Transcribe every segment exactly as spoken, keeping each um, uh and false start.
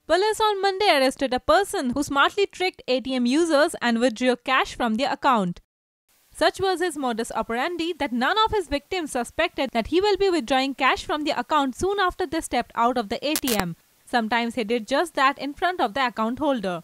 Police on Monday arrested a person who smartly tricked A T M users and withdrew cash from their account. Such was his modus operandi that none of his victims suspected that he will be withdrawing cash from their account soon after they stepped out of the A T M. Sometimes he did just that in front of the account holder.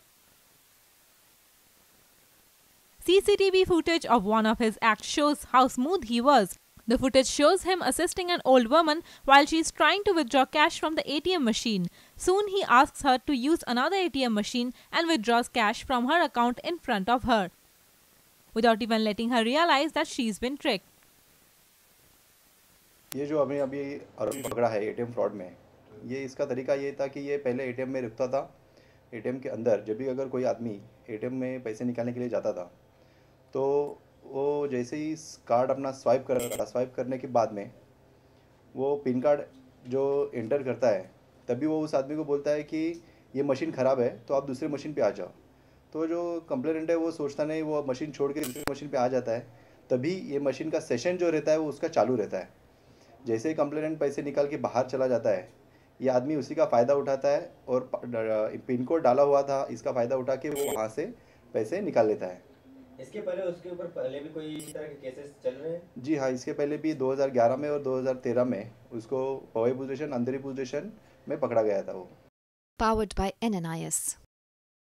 C C T V footage of one of his acts shows how smooth he was. The footage shows him assisting an old woman while she is trying to withdraw cash from the A T M machine. Soon he asks her to use another A T M machine and withdraws cash from her account in front of her, without even letting her realize that she's been tricked. ये जो हमें अभी पकड़ा है ATM fraud में, ये इसका तरीका ये था कि ये पहले एटीएम में रुकता था। एटीएम के अंदर जब भी अगर कोई आदमी एटीएम में पैसे निकालने के लिए जाता था, तो वो जैसे ही कार्ड अपना स्वाइप कर स्वाइप करने के बाद में वो पिन कार्ड जो एंटर करता है, तभी वो उस आदमी को बोलता है कि ये मशीन ख़राब है, तो आप दूसरे मशीन पे आ जाओ। तो जो कंप्लेनेंट है वो सोचता नहीं, वो मशीन छोड़ के दूसरी मशीन पे आ जाता है। तभी ये मशीन का सेशन जो रहता है वो उसका चालू रहता है। जैसे ही कंप्लेनेंट पैसे निकाल के बाहर चला जाता है, ये आदमी उसी का फ़ायदा उठाता है और पिन कोड डाला हुआ था, इसका फ़ायदा उठा के वो वहाँ से पैसे निकाल लेता है। इसके पहले उसके ऊपर पहले भी कोई इस तरह के केसेस चल रहे हैं? जी हाँ, इसके पहले भी दो हज़ार ग्यारह में और दो हज़ार तेरह में उसको Powai police station, Andheri police station में पकड़ा गया था वो। Powered by N N I S